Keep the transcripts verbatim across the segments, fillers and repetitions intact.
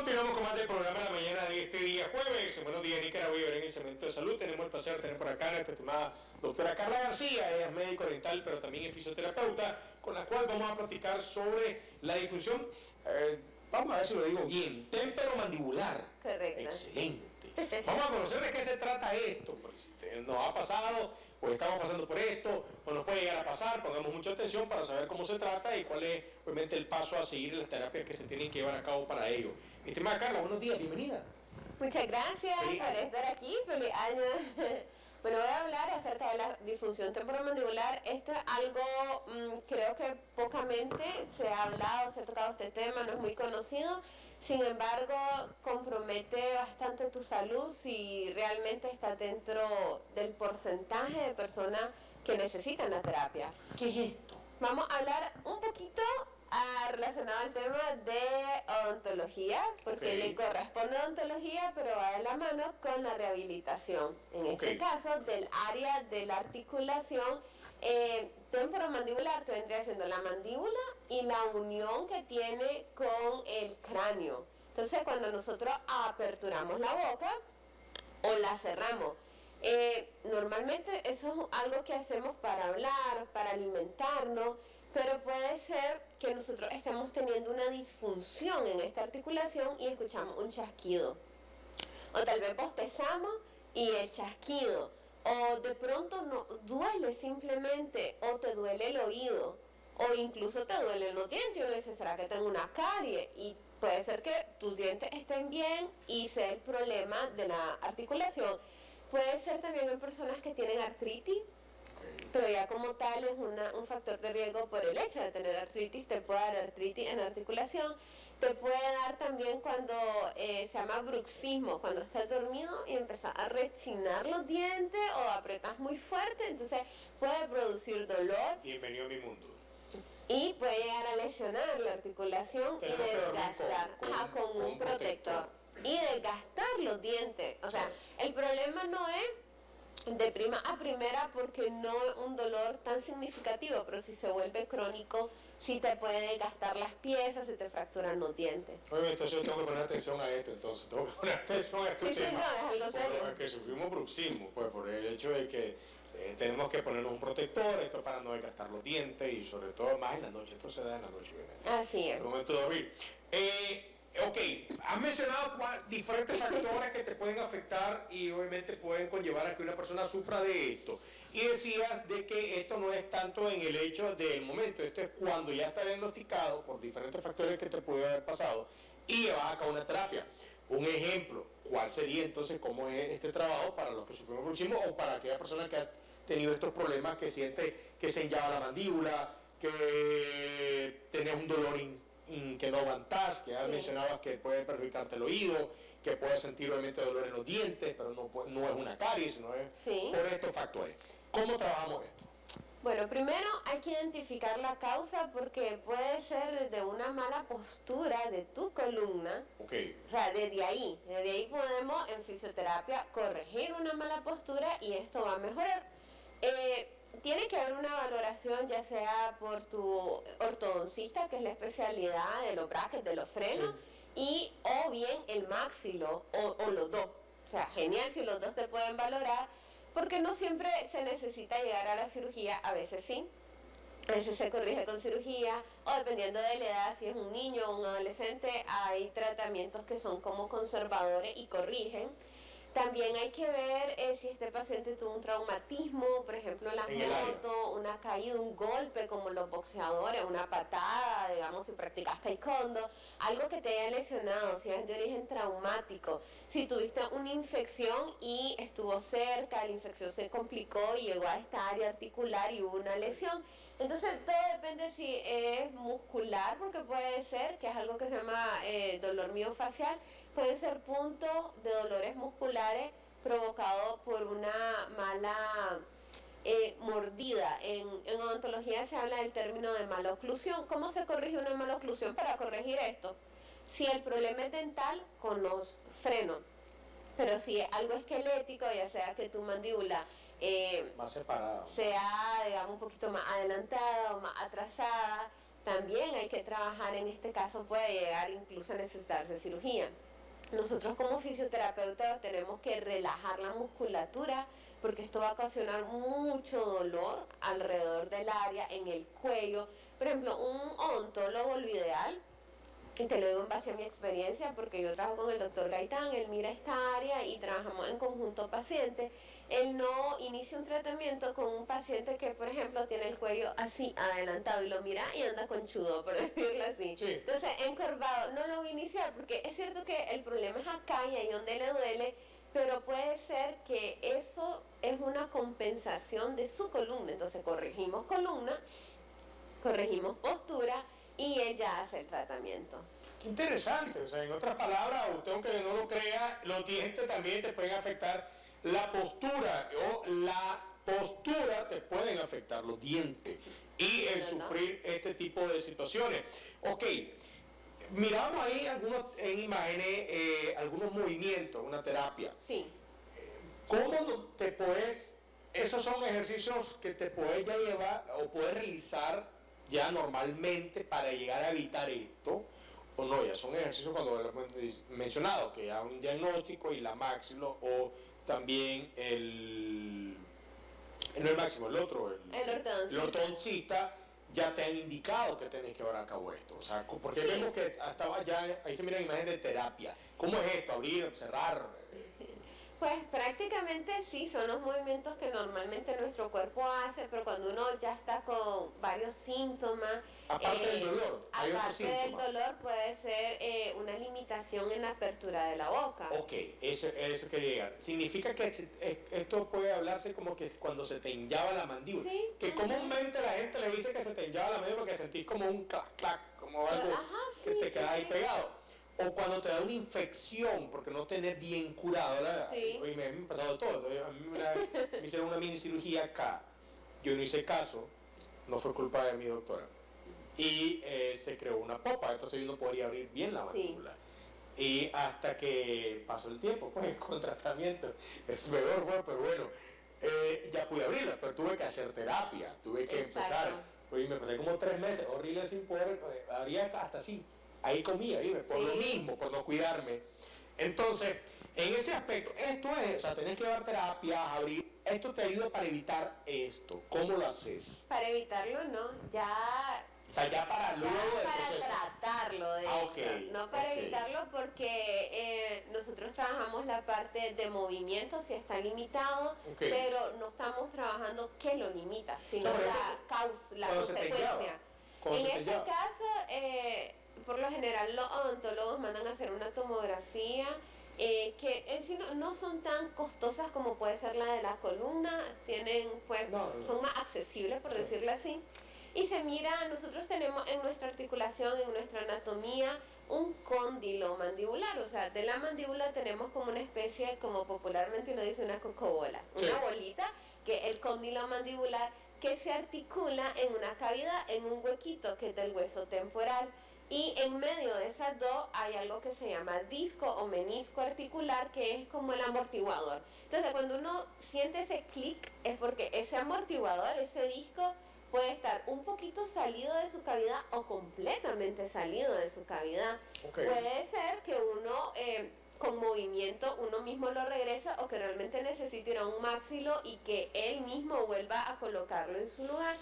Continuamos con más del programa de la mañana de este día jueves. Buenos días, Nicaragua. En el segmento de salud tenemos el placer de tener por acá a nuestra estimada doctora Carla García. Ella es médico dental, pero también es fisioterapeuta, con la cual vamos a platicar sobre la disfunción, eh, vamos a ver si lo digo bien, temporomandibular. Correcto. Excelente. Vamos a conocer de qué se trata esto. Pues, nos ha pasado, o estamos pasando por esto, o nos puede llegar a pasar. Pongamos mucha atención para saber cómo se trata y cuál es, obviamente, el paso a seguir en las terapias que se tienen que llevar a cabo para ello. Mi estimada Carla, buenos días, bienvenida. Muchas gracias Feliz por año. estar aquí. Feliz año. Bueno, voy a hablar acerca de la disfunción temporomandibular. Esto es algo, mmm, creo que pocamente se ha hablado, se ha tocado este tema, no es muy conocido. Sin embargo, compromete bastante tu salud si realmente estás dentro del porcentaje de personas que necesitan la terapia. ¿Qué es esto? Vamos a hablar un poquito ah, relacionado al tema de odontología, porque Okay. le corresponde odontología, pero va de la mano con la rehabilitación. En este Okay. caso, del área de la articulación eh, temporomandibular, que vendría siendo la mandíbula y la unión que tiene con el cráneo. Entonces, cuando nosotros aperturamos la boca o la cerramos, eh, normalmente eso es algo que hacemos para hablar, para alimentarnos, pero puede ser que nosotros estemos teniendo una disfunción en esta articulación y escuchamos un chasquido. O tal vez bostezamos y el chasquido. O de pronto no duele simplemente, o te duele el oído, o incluso te duelen los dientes. Y uno dice, ¿será que tengo una carie? Y puede ser que tus dientes estén bien y sea el problema de la articulación. Puede ser también en personas que tienen artritis, Okay. pero ya como tal es una, un factor de riesgo por el hecho de tener artritis. Te puede dar artritis en la articulación, te puede dar también cuando eh, se llama bruxismo, cuando estás dormido y empezás a rechinar los dientes o apretas muy fuerte, entonces puede producir dolor Bienvenido a mi mundo. y puede llegar a lesionar la articulación y Tenemos que dormir desgastar con- ajá, con- con, con un un protector. protector. Y desgastar los dientes. O sea, Sí. el problema no es de prima a primera porque no es un dolor tan significativo, pero si se vuelve crónico, sí te puede desgastar las piezas, se te fracturan los dientes. Oye, entonces yo tengo que poner atención a esto, entonces tengo que poner atención a este Sí, sí, tema. no, es algo Por serio. lo que sufrimos bruxismo, pues por el hecho de que eh, tenemos que ponernos un protector, esto para no desgastar los dientes y sobre todo más en la noche, esto se da en la noche, obviamente. Así es. El momento de dormir. Eh, ok, has mencionado cuál, diferentes factores que te pueden afectar y obviamente pueden conllevar a que una persona sufra de esto. Y decías de que esto no es tanto en el hecho del momento, esto es cuando ya está diagnosticado por diferentes factores que te puede haber pasado y llevas a cabo una terapia. Un ejemplo, ¿cuál sería entonces cómo es este trabajo para los que sufrimos bruxismo o para aquella persona que ha tenido estos problemas, que siente que se hinchaba la mandíbula, que tenés un dolor in, in, que no aguantás, que ya Sí. mencionabas que puede perjudicarte el oído, que puedes sentir obviamente dolor en los dientes, pero no, puede- no es una caries, no es Sí. por estos factores. ¿Cómo trabajamos esto? Bueno, primero hay que identificar la causa porque puede ser desde una mala postura de tu columna. Ok, O sea, desde ahí, desde ahí podemos en fisioterapia corregir una mala postura y esto va a mejorar. Eh, tiene que haber una valoración ya sea por tu ortodoncista, que es la especialidad de los brackets, de los frenos, y o bien el maxilo, o, o los dos. O sea, genial si los dos te pueden valorar, porque no siempre se necesita llegar a la cirugía, a veces sí. A veces se corrige con cirugía o dependiendo de la edad, si es un niño o un adolescente, hay tratamientos que son como conservadores y corrigen. También hay que ver eh, si este paciente tuvo un traumatismo, por ejemplo, en la En el área. moto, una caída, un golpe como los boxeadores, una patada, digamos, si practicas taekwondo, algo que te haya lesionado, si es de origen traumático, si tuviste una infección y estuvo cerca, la infección se complicó y llegó a esta área articular y hubo una lesión. Entonces todo depende si es muscular, porque puede ser, que es algo que se llama eh, dolor miofacial, pueden ser puntos de dolores musculares provocados por una mala eh, mordida. En, en odontología se habla del término de maloclusión. ¿Cómo se corrige una maloclusión? Para corregir esto, si el problema es dental, con los frenos. Pero si es algo esquelético, ya sea que tu mandíbula eh, más separado. sea, digamos, un poquito más adelantada o más atrasada, también hay que trabajar, en este caso puede llegar incluso a necesitarse cirugía. Nosotros como fisioterapeutas tenemos que relajar la musculatura porque esto va a ocasionar mucho dolor alrededor del área, en el cuello. Por ejemplo, un odontólogo, lo ideal, y te lo digo en base a mi experiencia, porque yo trabajo con el doctor Gaitán, él mira esta área y trabajamos en conjunto paciente. Él no inicia un tratamiento con un paciente que, por ejemplo, tiene el cuello así adelantado y lo mira y anda conchudo, por decirlo así. Sí. Entonces, encorvado, no lo voy a iniciar, porque es cierto que el problema es acá y ahí donde le duele, pero puede ser que eso es una compensación de su columna. Entonces, corregimos columna, corregimos postura, y él ya hace el tratamiento. Qué interesante, o sea, en otras palabras, usted aunque no lo crea, los dientes también te pueden afectar, la postura o la postura te pueden afectar los dientes y el sufrir este tipo de situaciones. Ok, miramos ahí algunos en imágenes, eh, algunos movimientos, una terapia. Sí. ¿Cómo te puedes, esos son ejercicios que te puedes ya llevar o puedes realizar ya normalmente para llegar a evitar esto, o no, ya son ejercicios cuando lo hemos mencionado, que ya un diagnóstico y la máximo, o también el, no el máximo, el otro, el, el ortodoncista. el ortodoncista ya te han indicado que tenés que llevar a cabo esto, o sea, porque sí. Vemos que hasta ya, ahí se mira imagen de terapia, ¿cómo es esto? Abrir, cerrar. Pues prácticamente sí, son los movimientos que normalmente nuestro cuerpo hace, pero cuando uno ya está con varios síntomas... Aparte eh, del dolor, hay otros síntomas. Aparte del dolor puede ser eh, una limitación en la apertura de la boca. Ok, eso, eso quería llegar. Significa que esto puede hablarse como que cuando se te hinchaba la mandíbula. Sí. Que uh-huh. Comúnmente la gente le dice que se te hinchaba la mandíbula porque sentís como un clac, clac, como algo Ajá, que sí, te queda sí, ahí sí. pegado. O cuando te da una infección, porque no tenés bien curado, ¿verdad? Sí. Oye, me, me ha pasado todo. A mí me, la, me hicieron una mini cirugía acá. Yo no hice caso, no fue culpa de mi doctora. Y eh, se creó una popa, entonces yo no podía abrir bien la mandíbula. Sí. Y hasta que pasó el tiempo, pues, con tratamiento, el peor fue, pero bueno, eh, ya pude abrirla, pero tuve que hacer terapia, tuve que Exacto. empezar. Pues, me pasé como tres meses, horrible sin poder, eh, abría hasta así. Ahí comía, ¿vive? Por sí. Lo mismo, por no cuidarme. Entonces, en ese aspecto, esto es, o sea, tenés que llevar terapia, abrir, esto te ayuda para evitar esto. ¿Cómo lo haces? Para evitarlo, no, ya... O sea, ya para luego ya del para proceso. tratarlo, de ah, hecho, okay. no para okay. evitarlo porque eh, nosotros trabajamos la parte de movimiento, si está limitado, okay. pero no estamos trabajando qué lo limita, sino no, la causa, la consecuencia. En ese llama? caso, eh, por lo general los odontólogos mandan a hacer una tomografía eh, que en sí no, no son tan costosas como puede ser la de la columna, tienen pues no, no. son más accesibles por sí. decirlo así. Y se mira, nosotros tenemos en nuestra articulación, en nuestra anatomía, un cóndilo mandibular, o sea, de la mandíbula tenemos como una especie, como popularmente uno dice, una cocobola, sí. una bolita, que es el cóndilo mandibular, que se articula en una cavidad, en un huequito, que es del hueso temporal. Y en medio de esas dos hay algo que se llama disco o menisco articular, que es como el amortiguador. Entonces, cuando uno siente ese clic, es porque ese amortiguador, ese disco, puede estar un poquito salido de su cavidad o completamente salido de su cavidad. Okay. Puede ser que uno, eh, con movimiento, uno mismo lo regresa o que realmente necesite ir a un máxilo y que él mismo vuelva a colocarlo en su lugar.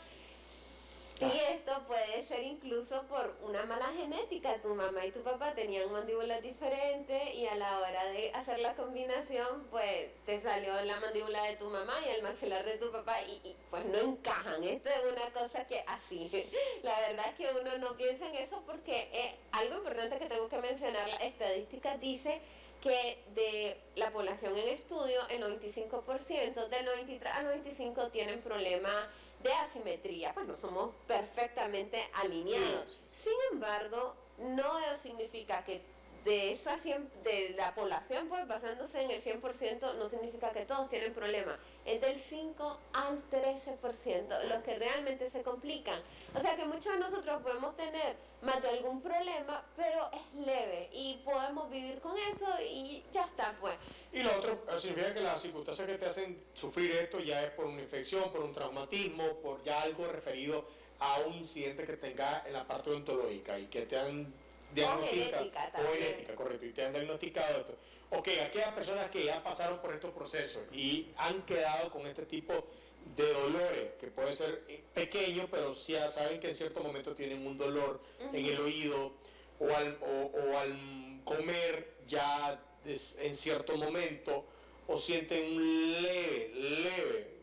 Y esto puede ser incluso por una mala genética. Tu mamá y tu papá tenían mandíbulas diferentes y a la hora de hacer la combinación, pues te salió la mandíbula de tu mamá y el maxilar de tu papá y, y pues no encajan. Esto es una cosa que así. La verdad es que uno no piensa en eso porque es algo importante que tengo que mencionar. La estadística dice que de la población en estudio, el noventa y cinco por ciento, del noventa y tres al noventa y cinco por ciento tienen problemas de asimetría, pues no somos perfectamente alineados. Sin embargo, no significa que de esa cien, de la población, pues basándose en el cien por ciento, no significa que todos tienen problemas. Es del cinco al trece por ciento los que realmente se complican. O sea que muchos de nosotros podemos tener más de algún problema, pero es leve y podemos vivir con eso y ya está, pues. Y lo otro significa que las circunstancias que te hacen sufrir esto ya es por una infección, por un traumatismo, por ya algo referido a un incidente que tenga en la parte odontológica y que te han diagnosticado, o genética, correcto, y te han diagnosticado esto. Ok, aquellas personas que ya pasaron por estos procesos y han quedado con este tipo de dolores, que puede ser pequeño, pero sí ya saben que en cierto momento tienen un dolor uh-huh. en el oído, o al, o, o al comer ya des, en cierto momento, o sienten un leve, leve,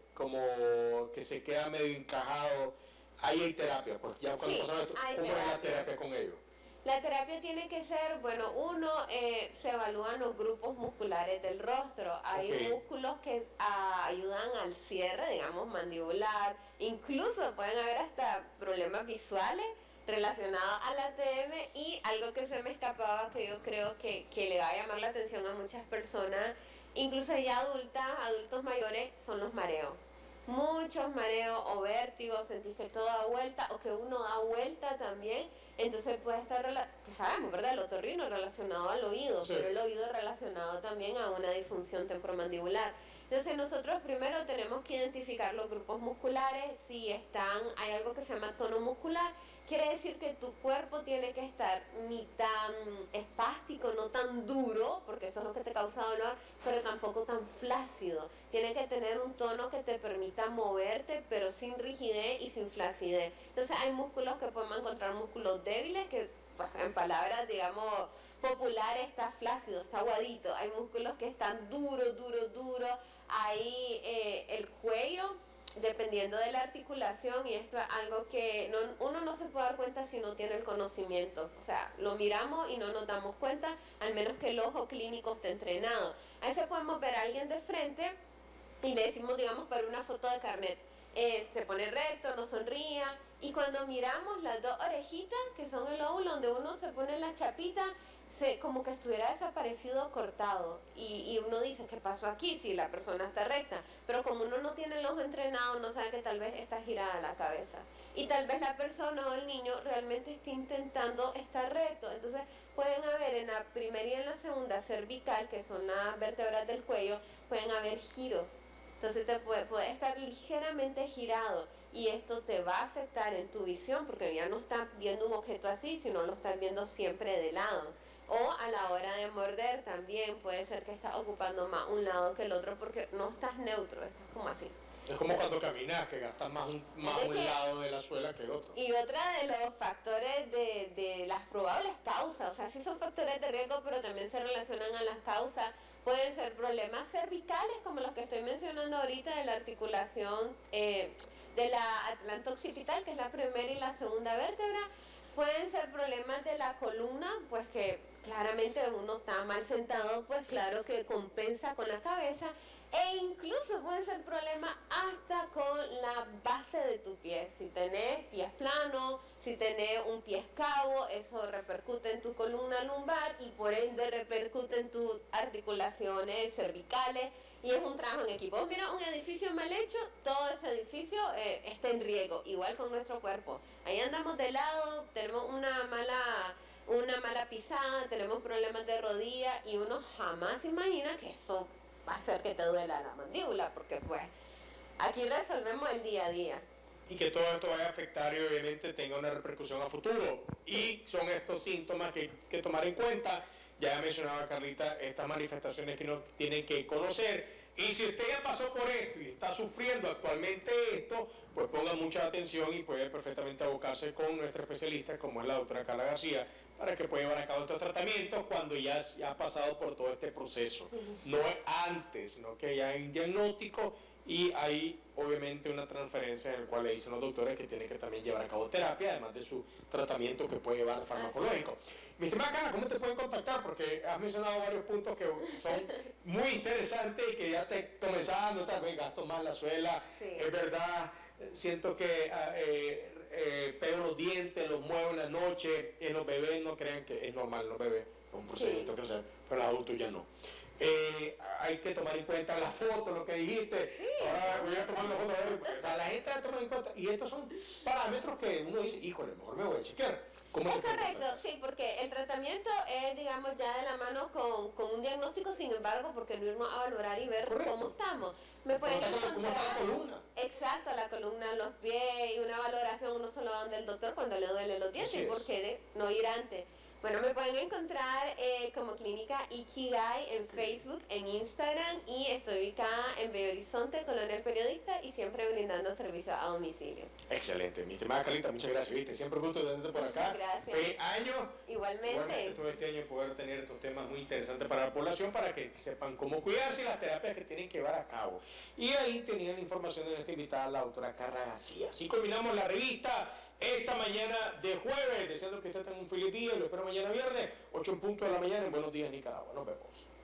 como que se queda medio encajado. Ahí hay terapia, pues ya cuando sí, pasaron esto, ¿cómo terapia. es la terapia con ellos? La terapia tiene que ser, bueno, uno, eh, se evalúan los grupos musculares del rostro. Hay okay. músculos que a, ayudan al cierre, digamos, mandibular. Incluso pueden haber hasta problemas visuales relacionados a la T M. Y algo que se me escapaba, que yo creo que, que le va a llamar la atención a muchas personas, incluso ya adultas, adultos mayores, son los mareos. Muchos mareos o vértigos, sentís que todo da vuelta o que uno da vuelta también, entonces puede estar, que sabemos, ¿verdad? El otorrino relacionado al oído, sí. pero el oído relacionado también a una disfunción temporomandibular. Entonces nosotros primero tenemos que identificar los grupos musculares, si están, hay algo que se llama tono muscular, quiere decir que tu cuerpo tiene que estar ni tan espástico, no tan duro, porque eso es lo que te causa dolor, pero tampoco tan flácido. Tiene que tener un tono que te permita moverte, pero sin rigidez y sin flacidez. Entonces hay músculos que podemos encontrar músculos débiles, que pues, en palabras, digamos, populares está flácido, está aguadito. Hay músculos que están duros, duros, duros. Hay eh, el cuello, dependiendo de la articulación, y esto es algo que no, uno no se puede dar cuenta si no tiene el conocimiento. O sea, lo miramos y no nos damos cuenta, al menos que el ojo clínico esté entrenado. A veces podemos ver a alguien de frente y le decimos, digamos, para una foto de carnet, eh, se pone recto, no sonría, y cuando miramos las dos orejitas, que son el óvulo, donde uno se pone la chapita, se, como que estuviera desaparecido, cortado, y, y uno dice, ¿qué pasó aquí? Si la persona está recta, pero como uno no tiene el ojo entrenado, no sabe que tal vez está girada la cabeza, y tal vez la persona o el niño realmente esté intentando estar recto. Entonces pueden haber en la primera y en la segunda cervical, que son las vértebras del cuello, pueden haber giros. Entonces te puede, puede estar ligeramente girado, y esto te va a afectar en tu visión, porque ya no estás viendo un objeto así, sino lo estás viendo siempre de lado. O a la hora de morder también puede ser que estás ocupando más un lado que el otro, porque no estás neutro, estás como así. Es como cuando caminas, que gastas más un, más un que, lado de la suela que otro. Y otra de los factores de, de las probables causas, o sea, sí son factores de riesgo, pero también se relacionan a las causas. Pueden ser problemas cervicales, como los que estoy mencionando ahorita, de la articulación eh, de la atlanto occipital, que es la primera y la segunda vértebra. Pueden ser problemas de la columna, pues que claramente uno está mal sentado, pues claro que compensa con la cabeza. E incluso pueden ser problemas hasta con la base de tu pie. Si tenés pies planos, si tenés un pie escavo, eso repercute en tu columna lumbar y por ende repercute en tus articulaciones cervicales. Y es un trabajo en equipo. Mira, un edificio mal hecho, todo ese edificio eh, está en riesgo, igual con nuestro cuerpo. Ahí andamos de lado, tenemos una mala, una mala pisada, tenemos problemas de rodilla, y uno jamás imagina que eso va a hacer que te duela la mandíbula, porque pues aquí resolvemos el día a día. Y que todo esto vaya a afectar y obviamente tenga una repercusión a futuro. Y son estos síntomas que hay que tomar en cuenta. Ya mencionaba Carlita estas manifestaciones que uno tiene que conocer. Y si usted ya pasó por esto y está sufriendo actualmente esto, pues ponga mucha atención y puede perfectamente abocarse con nuestra especialista, como es la doctora Carla García, para que pueda llevar a cabo estos tratamientos cuando ya, ya ha pasado por todo este proceso. Sí. No es antes, sino que ya hay un diagnóstico y hay obviamente una transferencia en la cual le dicen los doctores que tienen que también llevar a cabo terapia, además de su tratamiento que puede llevar farmacológico. Mi estimada Carla, ¿cómo te pueden contactar? Porque has mencionado varios puntos que son muy interesantes y que ya te comenzando, tal vez gasto más la suela, sí. Es verdad, siento que eh, eh, pego los dientes, los muevo en la noche, en los bebés no crean que es normal en los bebés, es un procedimiento sí. que se, pero en los adultos ya no. Eh, hay que tomar en cuenta la foto, lo que dijiste. Sí. Ahora voy a tomar la foto. A ver, o sea, la gente va a tomar en cuenta. Y estos son parámetros que uno dice, híjole, mejor me voy a chequear. ¿Cómo Es se puede correcto, tratar? sí, porque el tratamiento es, digamos, ya de la mano con, con un diagnóstico, sin embargo, porque no irnos a valorar y ver Correcto. cómo estamos. Me pueden ¿Cómo está la- cómo está la encontrar, columna? exacto, la columna, los pies y una valoración, uno solo va donde el doctor cuando le duele los dientes, Así es. ¿por qué de no ir antes? Bueno, me pueden encontrar eh, como Clínica Ikigai en Facebook, en Instagram, y estoy ubicada en Bello Horizonte, Colonia El Periodista, y siempre brindando servicio a domicilio. Excelente, mi estimada Carlita, muchas gracias, viste, siempre un gusto tenerte por acá. Gracias. Feliz año. Igualmente. Igualmente todo este año poder tener estos temas muy interesantes para la población, para que sepan cómo cuidarse y las terapias que tienen que llevar a cabo. Y ahí tenían la información de nuestra invitada, la doctora Carla García. Así culminamos la revista esta mañana de jueves, deseando que usted tenga un feliz día y lo espero mañana viernes, ocho en punto de la mañana en Buenos Días Nicaragua. Nos vemos.